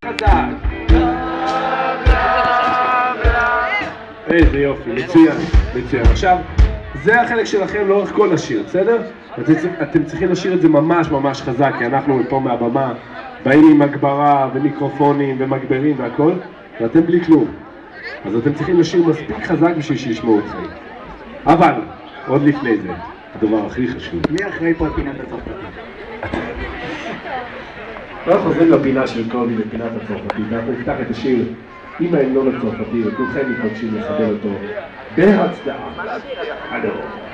חזק. איזה יופי, מצוין, מצוין. עכשיו, זה החלק שלכם לאורך כל השיר, בסדר? אתם צריכים לשיר את זה ממש ממש חזק, כי אנחנו פה מהבמה באים עם הגברה ומיקרופונים ומגברים והכל, ואתם בלי כלום. אז אתם צריכים לשיר מספיק חזק בשביל שישמעו אתכם. אבל, עוד לפני זה, הדבר הכי חשוב. מי אחראי פה פינת הצרפתית? אנחנו חוזרים לפינה של קובי, לפינת הצרפתית, ואנחנו נפתח את השיר עם ההמנון הצרפתי, וכולכם מתבקשים לכבד אותו בהצדעה.